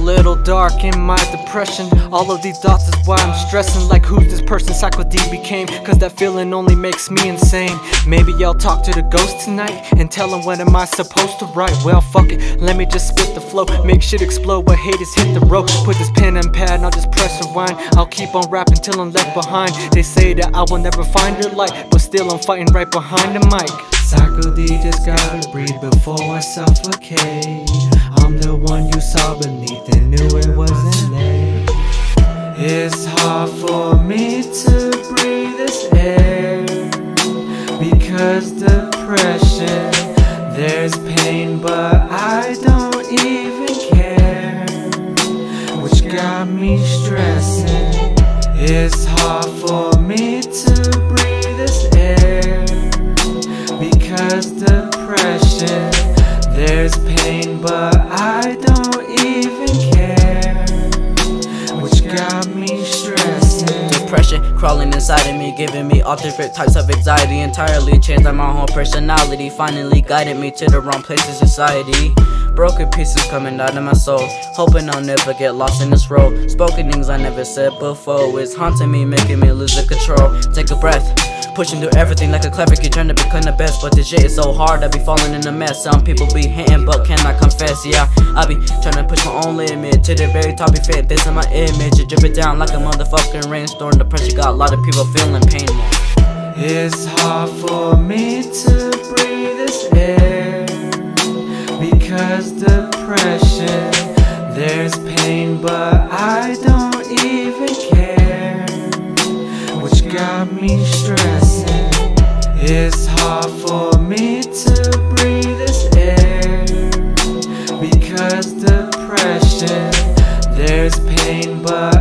little dark in my depression. All of these thoughts is why I'm stressing. Like who's this person Psycho D became? Cause that feeling only makes me insane. Maybe I'll talk to the ghost tonight and tell him what am I supposed to write. Well fuck it, let me just spit the flow, make shit explode when haters hit the road. Put this pen and pad and I'll just press rewind. I'll keep on rapping till I'm left behind. They say that I will never find your light, but still I'm fighting right behind the mic. Psycho D, just gotta breathe before I suffocate. I'm the one you saw beneath and knew it wasn't there. It's hard for me to breathe this air because depression, there's pain but I don't even care, which got me stressing. It's hard for me to breathe this air because depression, there's pain but I don't even care, which got me stressing. Depression crawling inside of me, giving me all different types of anxiety. Entirely changed my whole personality, finally guided me to the wrong place in society. Broken pieces coming out of my soul, hoping I'll never get lost in this road. Spoken things I never said before, it's haunting me, making me lose the control. Take a breath, pushing through everything like a clever kid trying to become the best. But this shit is so hard, I be falling in a mess. Some people be hating but cannot confess. Yeah, I be trying to push my own limit to the very top. Be fit, this is my image. It dripping down like a motherfucking rainstorm. The pressure got a lot of people feeling pain. It's hard for me to breathe this air because depression, there's pain but I don't even care, which got me stressing. It's hard for me to breathe this air because depression, there's pain but